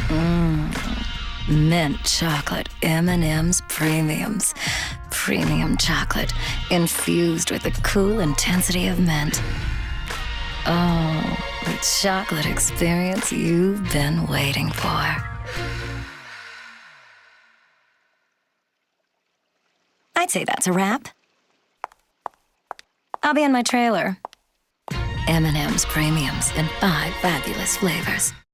Mint chocolate M&M's Premiums. Premium chocolate infused with the cool intensity of mint. Oh, the chocolate experience you've been waiting for. I'd say that's a wrap. I'll be in my trailer. M&M's Premiums in 5 fabulous flavors.